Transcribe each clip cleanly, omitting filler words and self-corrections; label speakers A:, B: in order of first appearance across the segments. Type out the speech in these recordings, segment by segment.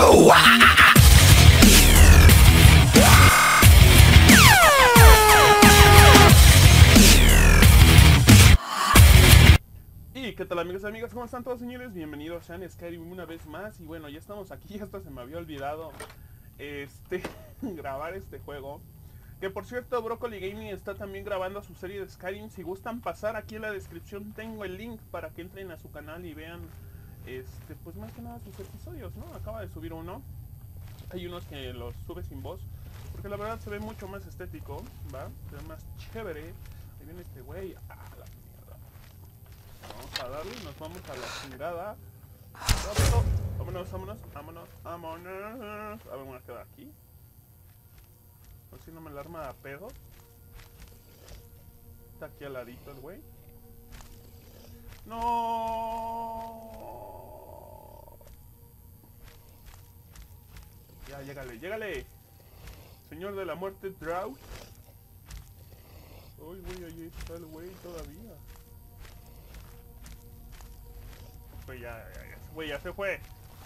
A: Y qué tal, amigos y amigas, ¿cómo están todos, señores? Bienvenidos a Skyrim una vez más. Y bueno, ya estamos aquí, hasta se me había olvidado grabar este juego. Que por cierto, Broccoli Gaming está también grabando su serie de Skyrim. Si gustan pasar, aquí en la descripción tengo el link para que entren a su canal y vean pues más que nada sus episodios, ¿no? Acaba de subir uno. Hay unos que los sube sin voz, porque la verdad se ve mucho más estético, ¿va? Se ve más chévere. Ahí viene este güey. Ah, la mierda. Vamos a darle, nos vamos a la chingada. Rápido. Vámonos, vámonos, vámonos, vámonos. A ver, me voy a quedar aquí. A ver si no me la arma a pedo. Está aquí al ladito el güey. No. Ya, llégale, llégale. Señor de la muerte, Drought. Uy, güey, ahí está el güey todavía. Pues ya, güey, ya se fue.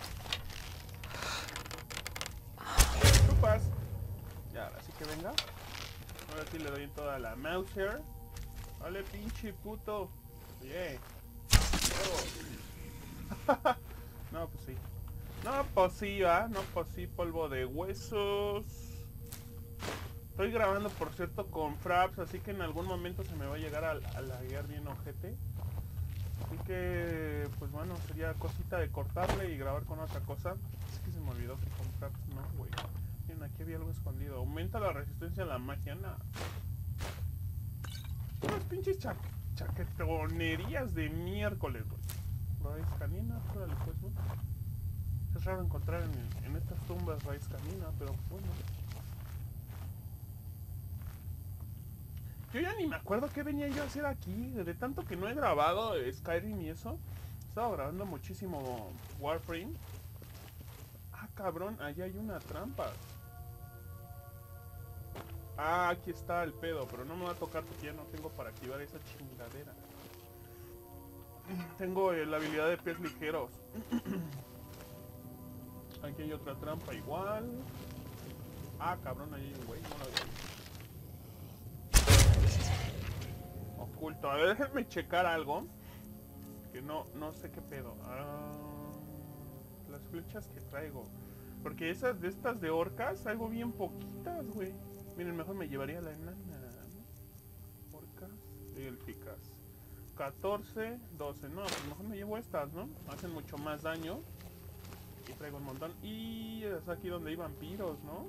A: Chupas. Ya, ahora sí que venga. Ahora sí le doy en toda la Mauser. Vale, pinche puto. Yeah. No, pues sí. No, pues sí, ¿va? No, pues sí, polvo de huesos. Estoy grabando, por cierto, con Fraps, así que en algún momento se me va a llegar a laguear bien ojete. Así que, pues bueno, sería cosita de cortarle y grabar con otra cosa. Es que se me olvidó que con Fraps no, güey. Miren, aquí había algo escondido. Aumenta la resistencia a la magia, nah. Unas pinches chaquetonerías de miércoles, güey. Raíz canina, órale pues, ¿no? Es raro encontrar en estas tumbas raíz canina, pero bueno. Yo ya ni me acuerdo qué venía yo a hacer aquí. De tanto que no he grabado Skyrim y eso. Estaba grabando muchísimo Warframe. Ah, cabrón, allá hay una trampa. Ah, aquí está el pedo, pero no me va a tocar porque ya no tengo para activar esa chingadera. Tengo la habilidad de pies ligeros. Aquí hay otra trampa igual. Ah, cabrón, ahí hay un güey, no lo veo. Oculto. A ver, déjenme checar algo. Que no sé qué pedo. Las flechas que traigo. Porque esas de estas de orcas, traigo bien poquitas, güey. Miren, mejor me llevaría la enana, ¿no? Orcas y élficas. 14, 12. No, pues mejor me llevo estas, ¿no? Hacen mucho más daño. Y traigo un montón. Y es aquí donde hay vampiros, ¿no?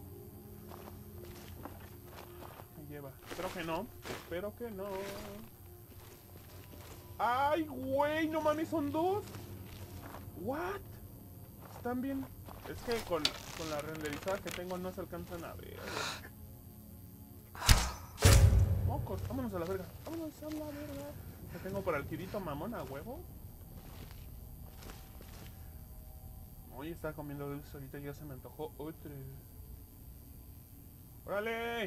A: Me lleva. Espero que no. Espero que no. ¡Ay, güey! ¡No mames! ¿Son dos? ¿What? Están bien. Es que con la renderizada que tengo no se alcanzan a ver. Mocos, vámonos a la verga. Vámonos a la verga. Que tengo para el Kirito mamón a huevo. Hoy está comiendo dulce ahorita, ya se me antojó otro. ¡Órale!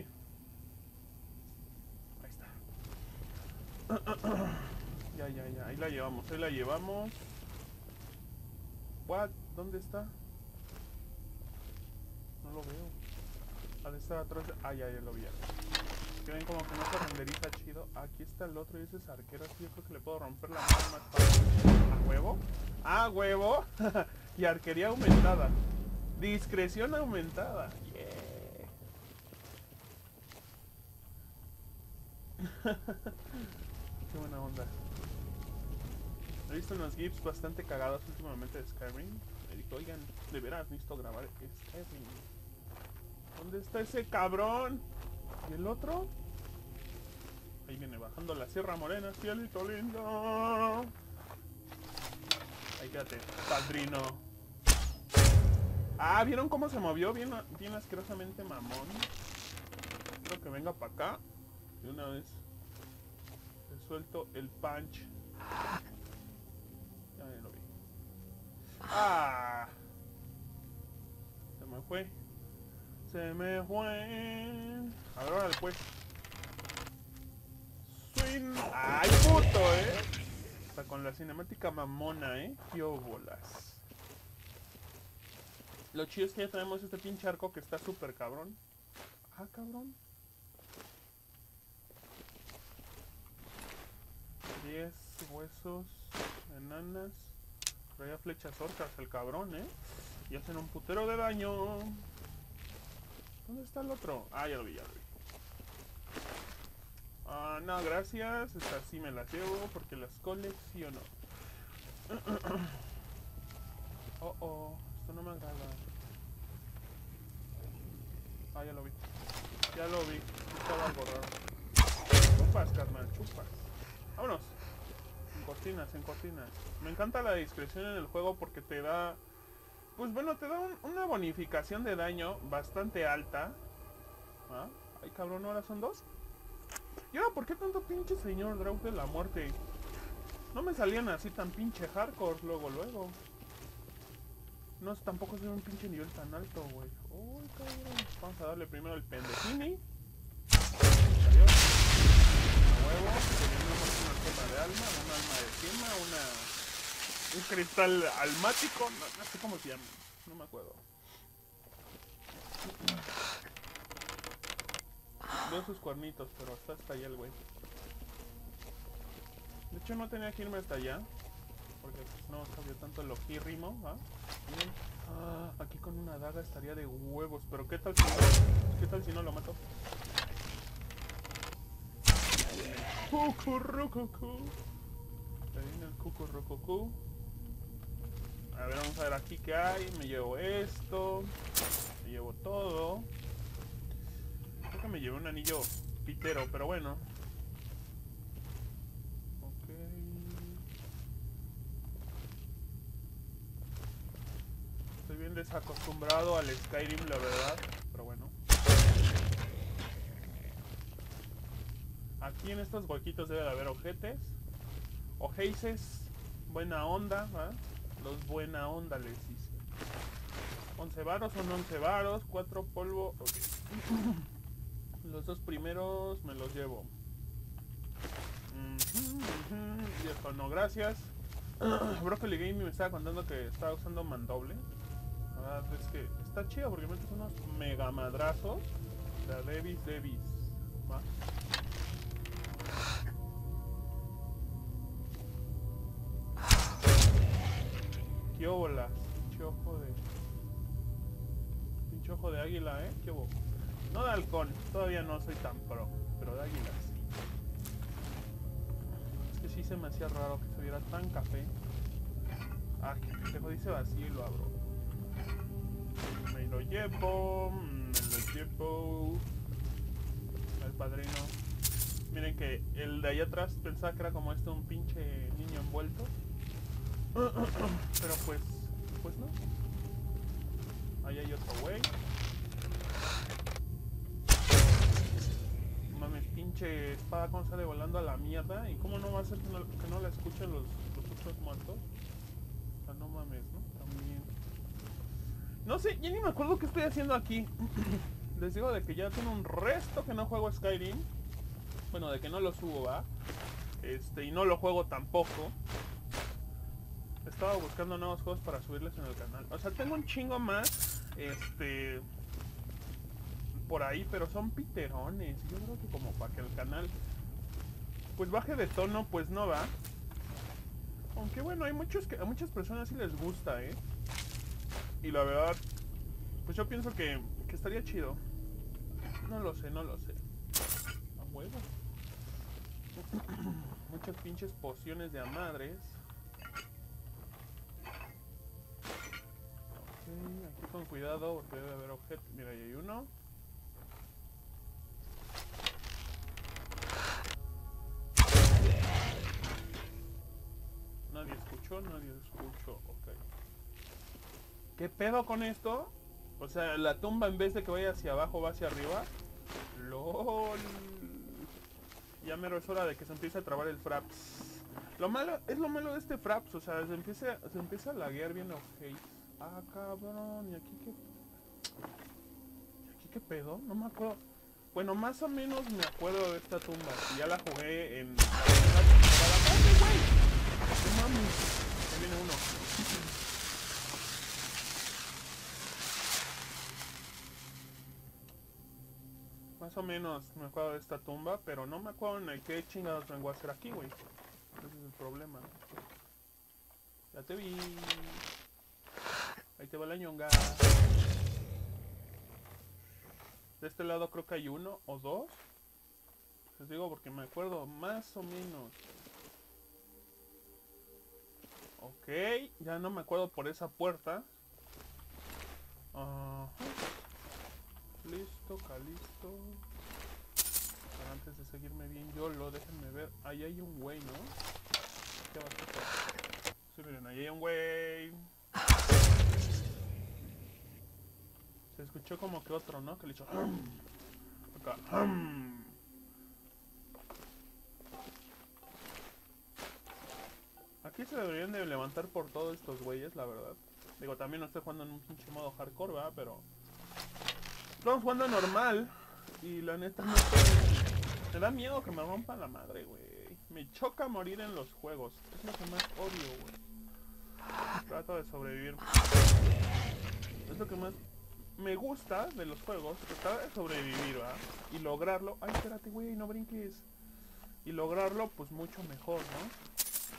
A: Ahí está. Ya, ahí la llevamos, What? ¿Dónde está? No lo veo. Ha de estar atrás de... Ah, ya lo vi. Que ven como que no se renderiza chido. Aquí está el otro y ese es arquero, así yo creo que le puedo romper la mano más fácil. ¿A huevo? ¡Ah, huevo! Y arquería aumentada. Discreción aumentada. Yeah. Qué buena onda. He visto unos gifs bastante cagados últimamente de Skyrim. Me dijo, oigan, de veras necesito grabar Skyrim. ¿Dónde está ese cabrón? ¿Y el otro? Ahí viene bajando la Sierra Morena, cielito lindo. Ahí quédate, padrino. Ah, ¿vieron cómo se movió? Bien asquerosamente mamón. Creo que venga para acá. De una vez. Le suelto el punch. Ya lo vi. ¡Ah! Se me fue. Se me fue. A ver, órale pues. Swing. ¡Ay, puto, Hasta con la cinemática mamona, ¡Qué óbolas! Lo chido es que ya tenemos este pinche arco que está súper cabrón. Ah, cabrón. 10 huesos, enanas. Traía flechas orcas el cabrón, y hacen un putero de daño. ¿Dónde está el otro? Ah, ya lo vi, ya lo vi. Ah, no, gracias. Estas sí me las llevo porque las colecciono. Oh, oh, esto no me agrada. Ah, ya lo vi. Ya lo vi. Estaba algo raro. Chupas, carnal, chupas. Vámonos. En cortinas, en cortinas. Me encanta la discreción en el juego porque te da... Pues bueno, te da una bonificación de daño bastante alta. ¿Ah? Ay, cabrón, ¿ahora son 2? ¿Y ahora por qué tanto pinche señor Draug de la muerte? No me salían así tan pinche hardcore luego. No, tampoco soy un pinche nivel tan alto, güey. Uy, cabrón. Vamos a darle primero el pendejini. Adiós. A huevo. Tenemos una gema de alma, un alma de gema, un cristal almático. No sé cómo se llama. No me acuerdo. Veo sus cuernitos, pero está hasta allá el güey. De hecho no tenía que irme hasta allá, porque no sabía tanto lo gírrimo, ¿ah? Miren. Ah, aquí con una daga estaría de huevos, pero ¿qué tal si no lo mato? Cucurrucucú. Ahí viene el cucurrucucú. A ver, vamos a ver aquí qué hay. Me llevo esto. Me llevo todo. Creo que me llevé un anillo pitero, pero bueno. Ok. Estoy bien desacostumbrado al Skyrim, la verdad. Pero bueno. Aquí en estos huequitos debe de haber ojetes. Ojeises. Buena onda, ¿eh? Los buena onda les hice. 11 varos son 11 varos. 4 polvo. Okay. Los dos primeros me los llevo. Y esto no, gracias. Broccoli Gaming me estaba contando que estaba usando mandoble. La verdad es que está chido porque metes unos mega madrazos. O sea, Devis. ¿Va? ¿Qué bolas? Pinche ojo de águila, ¿Qué bobo? No de halcón, todavía no soy tan pro, pero de águila sí. Es que sí se me hacía raro que se viera tan café. Ah, que pendejo, dice vacío y lo abro. Me lo llevo. El padrino. Miren que el de allá atrás pensaba que era como un pinche niño envuelto. Pero pues no. Ahí hay otro güey. Mames, pinche espada, cómo sale volando a la mierda. ¿Y cómo no va a ser que no la escuchen los otros muertos? O sea, no mames, ¿no? También. No sé, ya ni me acuerdo qué estoy haciendo aquí. Les digo de que ya tengo un resto que no juego Skyrim. Bueno, de que no lo subo, ¿va? Y no lo juego tampoco. Estaba buscando nuevos juegos para subirles en el canal. O sea, tengo un chingo más, por ahí, pero son piterones. Yo creo que como para que el canal, pues baje de tono, pues no va. Aunque bueno, a muchas personas sí les gusta, Y la verdad, pues yo pienso que estaría chido. No lo sé. A huevo. Muchas pinches pociones de a madres. Aquí con cuidado porque debe haber objetos. Mira, ahí hay uno. Nadie escuchó, ok. ¿Qué pedo con esto? O sea, la tumba en vez de que vaya hacia abajo va hacia arriba. LOL. Ya mero es hora de que se empiece a trabar el fraps. Lo malo de este fraps, o sea, se empieza a laguear bien los hates. Ah, cabrón, ¿y aquí qué pedo? No me acuerdo. Bueno, más o menos me acuerdo de esta tumba. Y ya la jugué en la primera temporada. ¡Ay, güey! No mames. Ahí viene uno. Más o menos me acuerdo de esta tumba, pero no me acuerdo en qué chingados vengo a hacer aquí, güey. Ese es el problema. Ya te vi. Ahí te va la ñonga. De este lado creo que hay uno o dos. Les digo porque me acuerdo más o menos. Ok, ya no me acuerdo por esa puerta. Listo, calisto. Pero antes de seguirme bien YOLO, déjenme ver. Ahí hay un güey, ¿no? ¿Qué va a hacer? Sí, miren, ahí hay un güey. Se escuchó como que otro, ¿no? Que le hizo acá. Aquí se deberían de levantar por todos estos güeyes, la verdad. Digo, también no estoy jugando en un pinche modo hardcore, ¿verdad? Pero estamos jugando normal. Y la neta no estoy... Me da miedo que me rompan la madre, güey. Me choca morir en los juegos. Es lo que más odio, güey. Trato de sobrevivir. Es lo que más me gusta de los juegos. Tratar de sobrevivir, ¿verdad? Y lograrlo. Ay, espérate, güey, no brinques. Y lograrlo, pues mucho mejor, ¿no?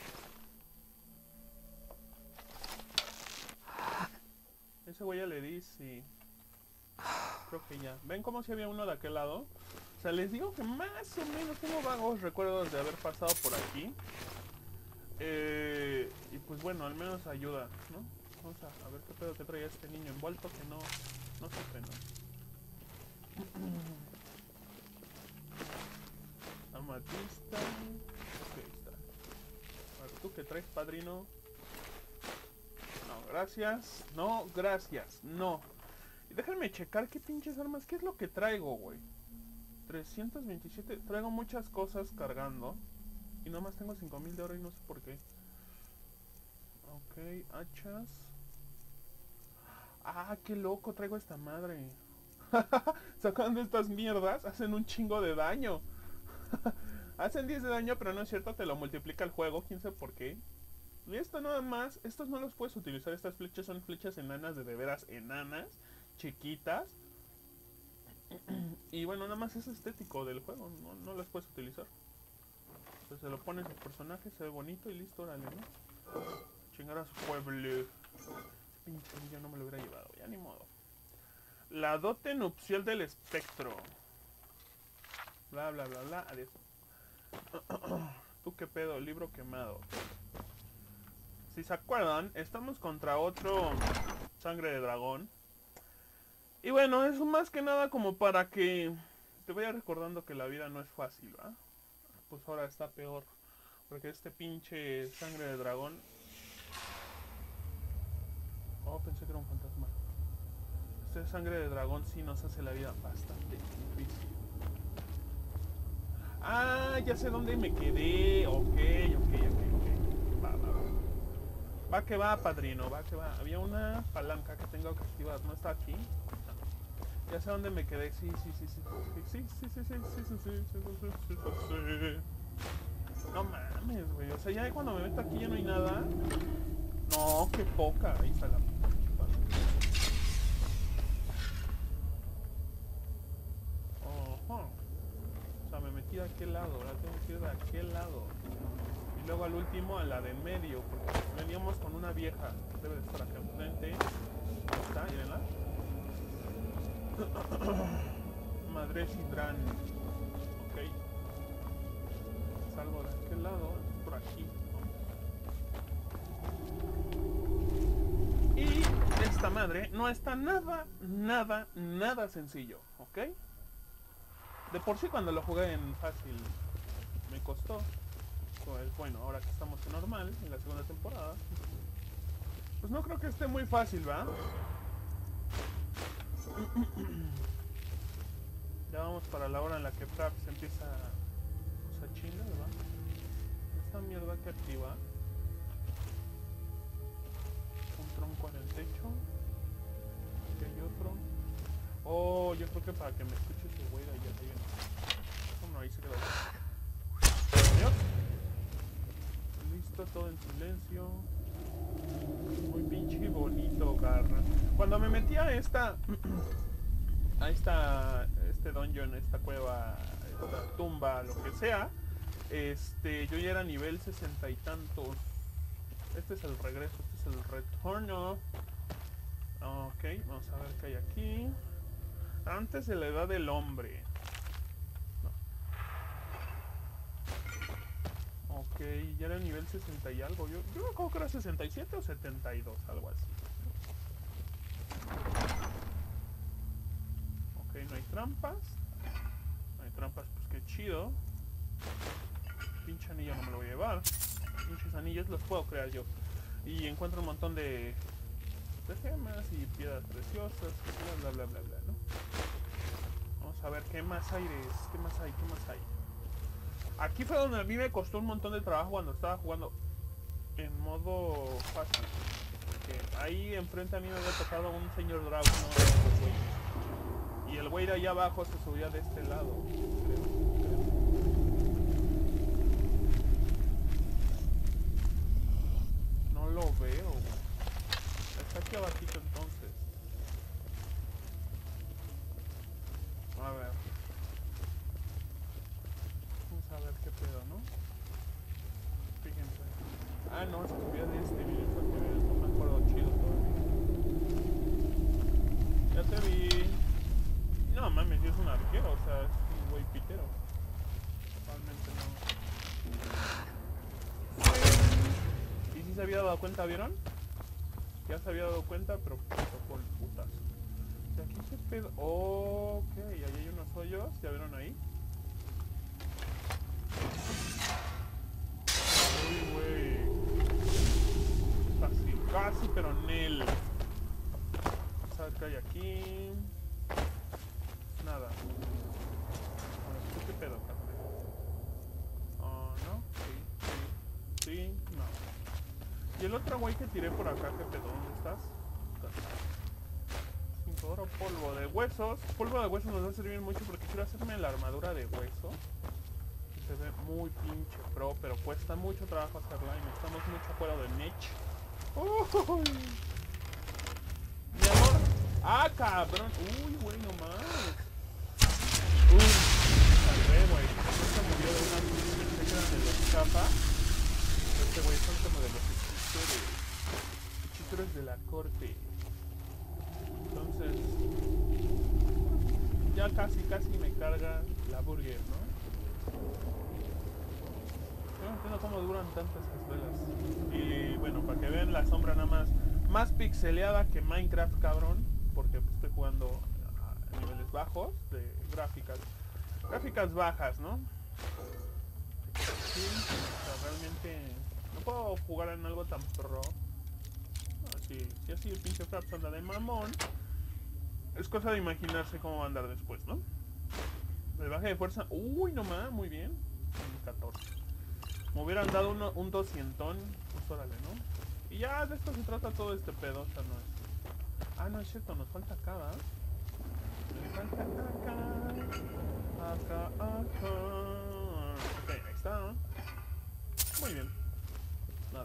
A: Ese güey ya le di, sí. Creo que ya. ¿Ven como si había uno de aquel lado? O sea, les digo que más o menos tengo vagos recuerdos de haber pasado por aquí. Y pues bueno, al menos ayuda, ¿no? Vamos a ver qué pedo que traía este niño envuelto que no supe, ¿no? Amatista. Ok, está. A ver, ¿tú qué traes, padrino? No, gracias. No, gracias. No. Y déjenme checar qué pinches armas. ¿Qué es lo que traigo, güey? 327. Traigo muchas cosas cargando. Y nomás tengo 5000 de oro y no sé por qué. Ok, hachas. Ah, qué loco, traigo esta madre. Sacando estas mierdas, hacen un chingo de daño. Hacen 10 de daño, pero no es cierto, te lo multiplica el juego, quién sabe por qué. Y esto nada más, estos no los puedes utilizar, estas flechas son flechas enanas de veras enanas, chiquitas. Y bueno, nada más es estético del juego, no las puedes utilizar. Entonces se lo pones al personaje, se ve bonito y listo, órale, ¿no? Chingar a su pueblo. Pinche yo no me lo hubiera llevado, ya ni modo. La dote nupcial del espectro. Bla bla bla bla, adiós. ¿Tú qué pedo? Libro quemado. Si se acuerdan, estamos contra otro sangre de dragón. Y bueno, eso más que nada como para que te vaya recordando que la vida no es fácil, ¿va? Pues ahora está peor. Porque este pinche sangre de dragón... Oh, pensé que era un fantasma. Este sangre de dragón sí nos hace la vida bastante difícil. Ah, ya sé dónde me quedé. Ok. Va que va, padrino, va que va. Había una palanca que tengo que activar. ¿No está aquí? Ya sé dónde me quedé. Sí. No mames, güey. O sea, ya cuando me meto aquí ya no hay nada. No, qué poca. Ahí está la... Ojo. O sea, me metí de aquel lado. Ahora tengo que ir de aquel lado. Y luego al último a la de en medio. Porque veníamos con una vieja. Debe de estar acá enfrente. Ahí está, mírenla. Madre Sidran. Ok. Salgo de aquel lado. Por aquí. Y esta madre no está nada sencillo. ¿Ok? De por sí cuando lo jugué en fácil me costó. Pues bueno, ahora que estamos en normal, en la segunda temporada, pues no creo que esté muy fácil, ¿va? Ya vamos para la hora en la que Frap se empieza a chingar, ¿va? Esta mierda que activa. Un tronco en el techo. Aquí hay otro. Oh, yo creo que para que me escuche ese güey de allá arriba. No, ahí se quedó. Adiós. Listo, todo en silencio. Muy pinche bonito, garra. Cuando me metí a ahí está este dungeon, esta cueva, esta tumba, lo que sea. Yo ya era nivel 60 y tantos. Este es el regreso, este es el retorno. Ok, vamos a ver qué hay aquí. Antes de la edad del hombre. No. Ok, ya era nivel 60 y algo. Yo me acuerdo que era 67 o 72, algo así. Ok, no hay trampas. No hay trampas, pues qué chido. Pinche anillo no me lo voy a llevar. Pinches anillos los puedo crear yo. Y encuentro un montón de gemas y piedras preciosas, bla bla bla bla, ¿no? Vamos a ver qué más hay qué más hay. Aquí fue donde a mí me costó un montón de trabajo cuando estaba jugando en modo fácil. Porque ahí enfrente a mí me había tocado un señor Drago, ¿no? Y el güey de allá abajo se subía de este lado, creo. No lo veo, güey. Está aquí abajito entonces. A ver. Vamos a ver qué pedo, ¿no? Fíjense. Ah, no, se subía de este video para que vean. No me acuerdo chido todavía. Ya te vi. No mames, yo es un arquero, o sea, es un güey pitero. Realmente no. Y si se había dado cuenta, ¿vieron? Ya se había dado cuenta, pero por el putazo. Y aquí se pedo. Ok, ahí hay unos hoyos, ¿ya vieron ahí? Uy, güey. Casi, pero Nel. Vamos a ver qué hay aquí. Nada. ¿Qué pedo, café? Oh, ¿no? Sí, no. Y el otro güey que tiré por acá, ¿qué pedo? ¿Dónde estás? 5 oro, polvo de huesos. Polvo de huesos nos va a servir mucho porque quiero hacerme la armadura de hueso. Se ve muy pinche pro, pero cuesta mucho trabajo hacerla y necesitamos mucho cuero de Nech. ¡Uy! Mi amor. ¡Ah, cabrón! ¡Uy, güey, no más! Salvé, güey. Se murió de una pinche que eran de los chapa. Este güey son como de los hechizos de la corte. Entonces, ya casi me carga la burger, ¿no? Yo no entiendo cómo duran tantas cazuelas. Y bueno, para que vean la sombra nada más pixeleada que Minecraft, cabrón. Porque pues, estoy jugando a niveles bajos de gráficas. Gráficas bajas, ¿no? Sí, o sea, realmente no puedo jugar en algo tan pro. Si así el pinche Fraps anda de mamón, es cosa de imaginarse cómo va a andar después, ¿no? El baje de fuerza, uy, no más, muy bien. 14. Me hubieran dado un 200, pues órale, ¿no? Y ya de esto se trata todo este pedo, o sea, no es... Ah, no es cierto, nos falta acá, ¿verdad? Nos falta acá. Ok, ahí está. Muy bien. Nada.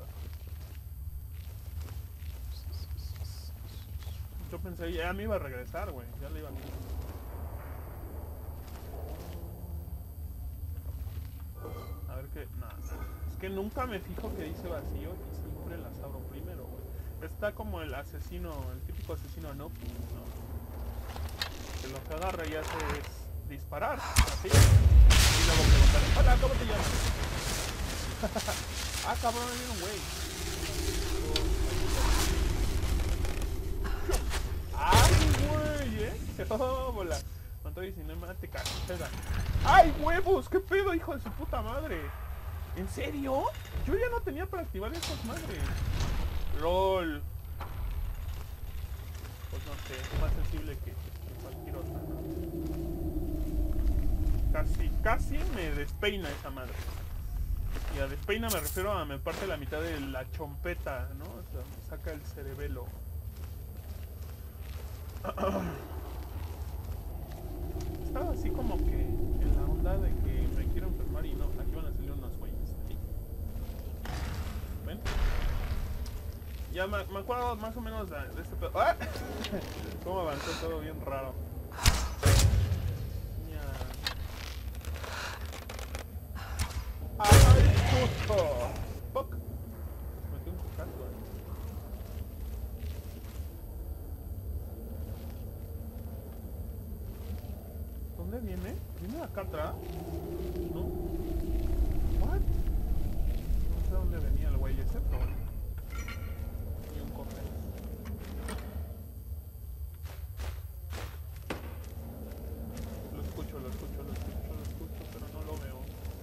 A: Yo pensé, ya me iba a regresar, güey. Ya le iba a... A ver qué... Nada. Es que nunca me fijo que dice vacío y siempre las abro primero, güey. Está como el asesino, el típico asesino no, que lo que agarra y hace es disparar, así. Y luego preguntarle, hola, ¿cómo te llamas? Ah, cabrón, me viene un güey. ¡Ay, güey, ¡Oh, bola! Cuánto cinemática, pega. ¡Ay, huevos! ¿Qué pedo, hijo de su puta madre? ¿En serio? Yo ya no tenía para activar esas madres. LOL. Pues no sé, es más sensible que cualquier otra. Casi me despeina esa madre. Y a despeina me refiero a me parte la mitad de la chompeta, ¿no? O sea, me saca el cerebelo. Estaba así como que en la onda de que me quiero enfermar y no, aquí van a salir unos güeyes. ¿Sí? ¿Ven? Ya me acuerdo más o menos de este pedo. ¡Ah! Cómo avanzó todo bien raro. dónde viene? ¿Viene de acá atrás? ¿No? ¿What? No sé dónde venía el güey ese, pero bueno. Y un cofre. Lo escucho, pero no lo veo.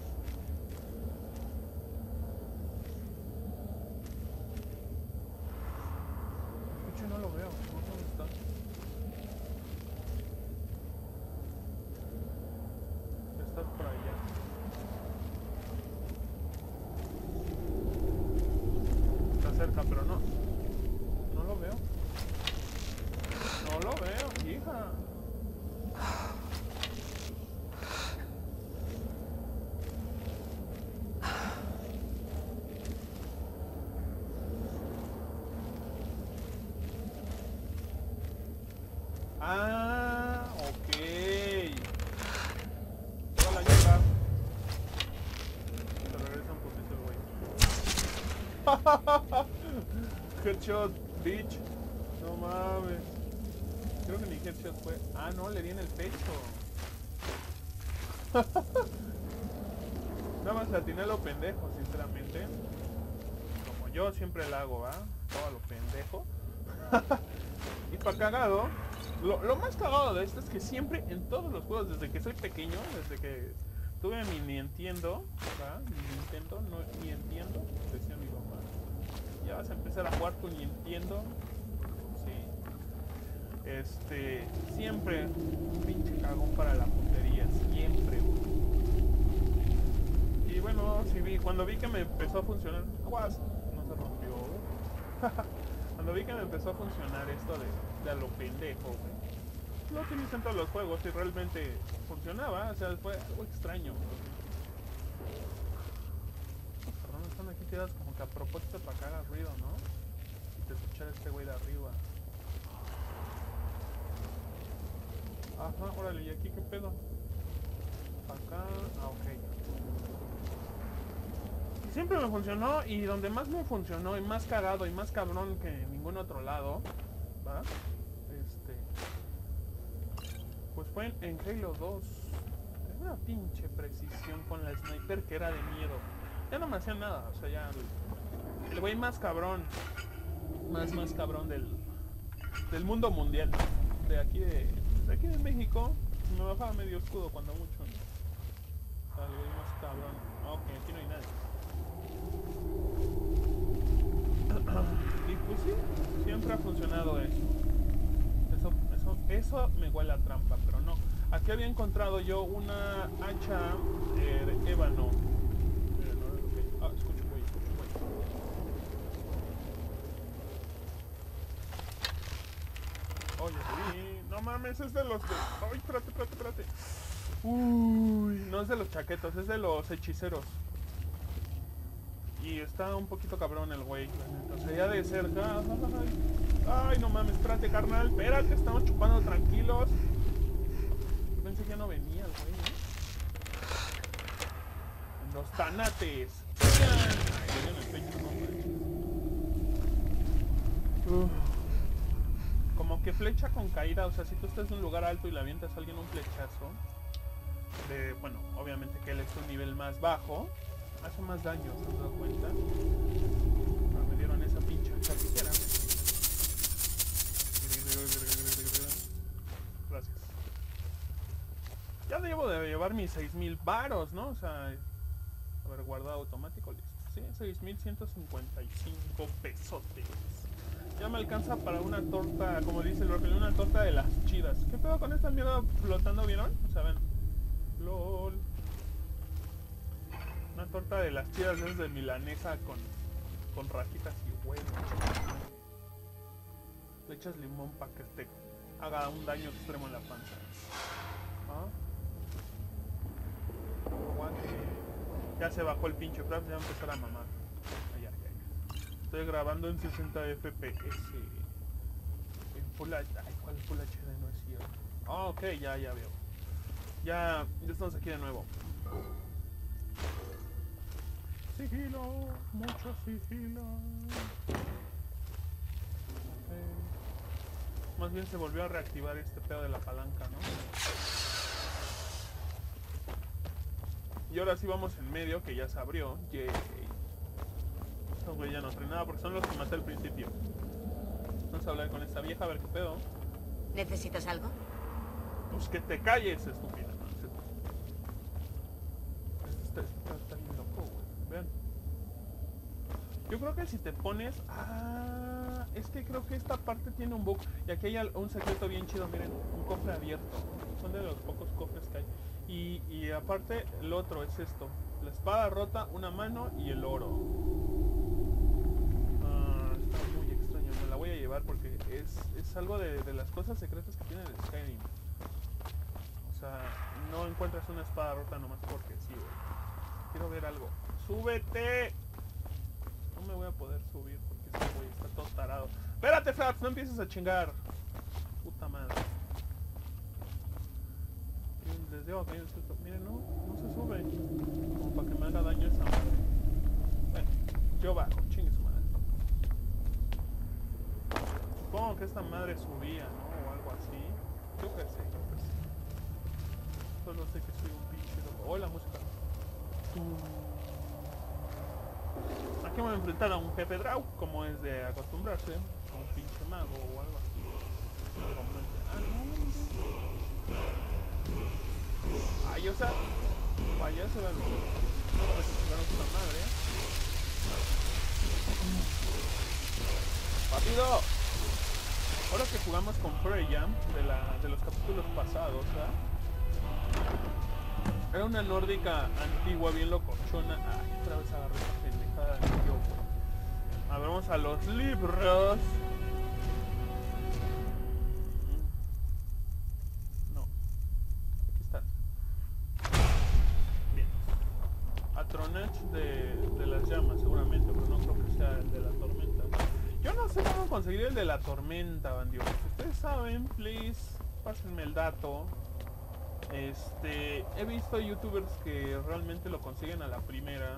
A: Lo escucho y no lo veo. No sé dónde está. Está por allá. Está cerca, pero no. No lo veo. No lo veo, hija. Ah, ok. Hola, ya está. Se regresa un poquito el güey. Headshot, bitch. No mames. Creo que mi headshot fue... Ah, no, le di en el pecho. Nada más le atiné a lo pendejo, sinceramente. Como yo siempre la hago, ¿va? Todo a lo pendejo. Y para cagado, lo más cagado de esto es que siempre en todos los juegos, desde que soy pequeño, desde que tuve mi Nintendo, ¿va? Mi Nintendo, no ni entiendo, decía mi mamá. Ya vas a empezar a jugar tu Nintendo. Sí. Siempre un pinche cagón para la puntería, siempre. Y bueno, sí cuando vi que me empezó a funcionar, aguas, no se rompió. Cuando vi que me empezó a funcionar esto de a lo pendejo, lo utilicé en todos los juegos y realmente funcionaba, o sea, fue algo extraño. Perdón, están aquí tiradas como que a propósito para que haga ruido, ¿no? Y te escuchar este güey de arriba. Ajá, órale, ¿y aquí qué pedo? Acá, ok. Y siempre me funcionó, y donde más me funcionó, y más cagado, y más cabrón que en ningún otro lado, ¿va? Pues fue en Halo 2. Tenía una pinche precisión con la sniper que era de miedo. Ya no me hacía nada, o sea, ya... El güey más cabrón, más cabrón del mundo mundial. De aquí de México, me bajaba medio escudo cuando mucho, ¿no? O sea, el güey más cabrón. Ok, aquí no hay nadie. Y pues sí, siempre ha funcionado eso. Eso me huele a trampa, pero no. Aquí había encontrado yo una hacha de ébano. Ah, escucho güey. Oye, sí. No mames, es de los de... Ay, espérate. Uy, no es de los chaquetos, es de los hechiceros. Y está un poquito cabrón el güey. O sea, ya de cerca... Ay, no mames, espérate, carnal. Espérate, estamos chupando tranquilos. Pensé que ya no venía el güey, ¿eh? Los tanates. Ay, en el pecho, no, como que flecha con caída. O sea, si tú estás en un lugar alto y le avientas a alguien un flechazo, bueno, obviamente que él es un nivel más bajo, hace más daño, ¿se han dado cuenta? Ah, me dieron esa pinche chapiquera. Gracias. Ya debo de llevar mis 6000 varos, ¿no? O sea, a ver, guardado automático, listo. Sí, 6155 pesotes. Ya me alcanza para una torta, como dice el Rocket, una torta de las chidas. ¿Qué pedo con esta mierda flotando, vieron? O sea, ven. LOL. Una torta de las chidas es de milanesa con rajitas y huevos. Le echas limón para que te haga un daño extremo en la panza. ¿Ah? Aguante. Ya se bajó el pinche craft, ya va a empezar a mamar. Ya. Estoy grabando en 60 FPS. En Full HD. Ay, ¿cuál Full HD? No es cierto. Ah, ok, ya veo. Ya estamos aquí de nuevo. Sigilo, mucho sigilo. Más bien se volvió a reactivar este pedo de la palanca, ¿no? Y ahora sí vamos en medio, que ya se abrió. Yay. Estos güey ya no traen nada porque son los que maté al principio. Vamos a hablar con esta vieja a ver qué pedo.
B: ¿Necesitas algo?
A: Pues que te calles, estúpida. Está bien loco, güey. Vean. Yo creo que si te pones... Ah, es que creo que esta parte tiene un bug. Y aquí hay un secreto bien chido, miren. Un cofre abierto. Son de los pocos cofres que hay. Y aparte, el otro es esto. La espada rota, una mano y el oro. Está muy extraño. Me la voy a llevar porque es algo de las cosas secretas que tiene el Skyrim. O sea, no encuentras una espada rota nomás porque sí, güey. Quiero ver algo. ¡Súbete! No me voy a poder subir porque este güey está todo tarado. ¡Espérate, Fraps! No empieces a chingar. Puta madre. Les digo que miren, no se sube. Como para que me haga daño esa madre. Bueno, yo bajo, chingue su madre. Supongo que esta madre subía, ¿no? O algo así. Yo qué sé. Solo sé que soy un pinche loco. ¡Oh, la música! Aquí me voy a enfrentar a un jefe Draw, como es de acostumbrarse. A un pinche mago o algo así. Ay, o sea, vaya, se va a jugaron con la madre. ¡Rápido! Ahora que jugamos con Freya, de los capítulos pasados, ¿verdad? Era una nórdica antigua, bien locochona. Ay, otra vez agarré esa pendejada de yo. A ver, vamos a los libros. No. Aquí están. Bien. Atronach de las llamas, seguramente, pero no creo que sea el de la tormenta. Yo no sé cómo conseguir el de la tormenta, bandido. Si ustedes saben, please, pásenme el dato. He visto youtubers que realmente lo consiguen a la primera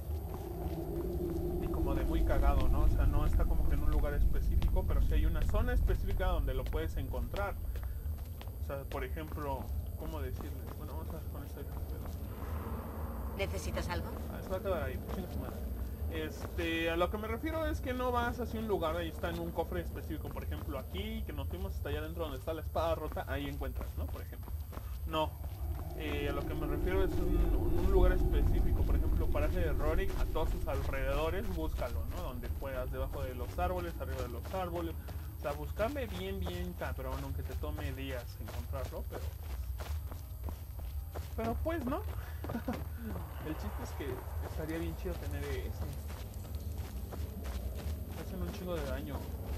A: y como de muy cagado, ¿no? O sea, no está como que en un lugar específico, pero sí hay una zona específica donde lo puedes encontrar. O sea, por ejemplo, ¿cómo decirles? Bueno, vamos a ver con esta.
B: ¿Necesitas algo?
A: Se va a quedar ahí, chinga su madre. A lo que me refiero es que no vas hacia un lugar, ahí está en un cofre específico, por ejemplo aquí, que nos fuimos hasta allá adentro donde está la espada rota, ahí encuentras, ¿no? Por ejemplo. No, a lo que me refiero es un lugar específico, por ejemplo, paraje de Rorik, a todos sus alrededores, búscalo, ¿no? Donde puedas, debajo de los árboles, arriba de los árboles, o sea, buscarle bien cabrón, aunque te tome días encontrarlo, pero pues, ¿no? El chiste es que estaría bien chido tener ese. Hacen un chingo de daño.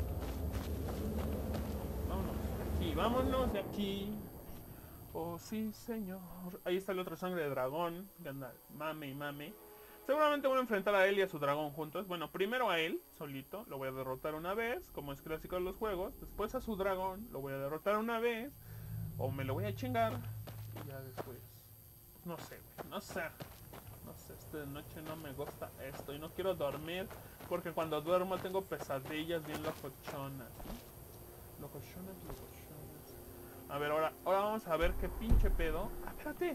A: Vámonos de aquí. Oh, sí, señor. Ahí está el otro sangre de dragón. Que anda, mame. Seguramente voy a enfrentar a él y a su dragón juntos. Bueno, primero a él, solito. Lo voy a derrotar una vez, como es clásico de los juegos. Después a su dragón. Lo voy a derrotar una vez. O me lo voy a chingar. Y ya después. No sé, güey. No sé. Esta noche no me gusta esto. Y no quiero dormir. Porque cuando duermo tengo pesadillas bien locochonas. Locochonas. A ver, ahora vamos a ver qué pinche pedo. ¡Ah, espérate!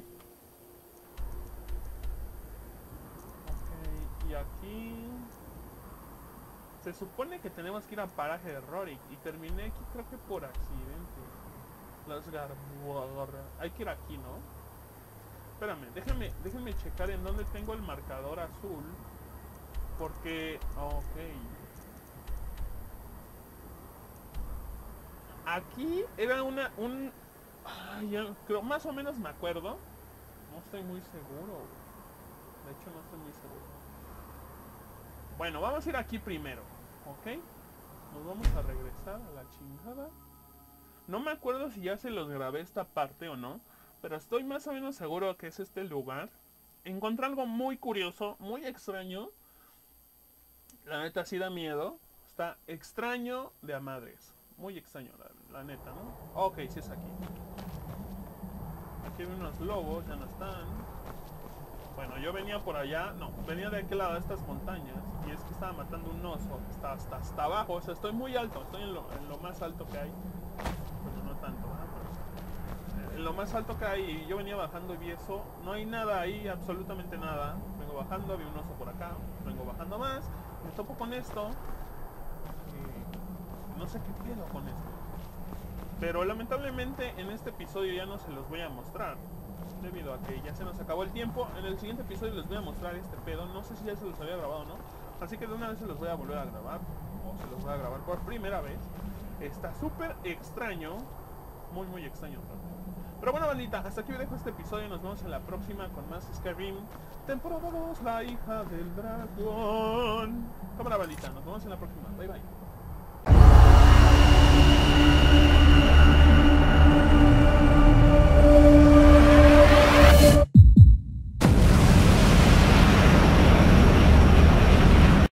A: Ok, y aquí... Se supone que tenemos que ir a paraje de Rorik. Y terminé aquí creo que por accidente. Las garboras. Hay que ir aquí, ¿no? Espérame, déjenme checar en dónde tengo el marcador azul. Porque... Ok. Aquí era Ay, ya, creo, más o menos me acuerdo. No estoy muy seguro. De hecho, no estoy muy seguro. Bueno, vamos a ir aquí primero. ¿Ok? Nos vamos a regresar a la chingada. No me acuerdo si ya se los grabé esta parte o no. Pero estoy más o menos seguro que es este lugar. Encontré algo muy curioso, muy extraño. La neta sí da miedo. Está extraño de a madres. Muy extraño, la neta, ¿no? Ok, sí es aquí. Aquí hay unos lobos, ya no están. Bueno, yo venía por allá. No, venía de aquel lado de estas montañas. Y es que estaba matando un oso. Está hasta abajo. O sea, estoy muy alto. Estoy en lo más alto que hay. Bueno, no tanto, ¿verdad? en lo más alto que hay, y yo venía bajando y vi eso, no hay nada ahí, absolutamente nada. Vengo bajando, vi un oso por acá, vengo bajando más, me topo con esto, y no sé qué pedo con esto. Pero lamentablemente en este episodio ya no se los voy a mostrar, debido a que ya se nos acabó el tiempo. En el siguiente episodio les voy a mostrar este pedo, no sé si ya se los había grabado o no, así que de una vez se los voy a volver a grabar, o se los voy a grabar por primera vez. Está súper extraño, muy extraño realmente. Pero bueno, bandita, hasta aquí dejo este episodio. Nos vemos en la próxima con más Skyrim temporada 2, la hija del dragón. Cámara, bandita, nos vemos en la próxima. Bye bye.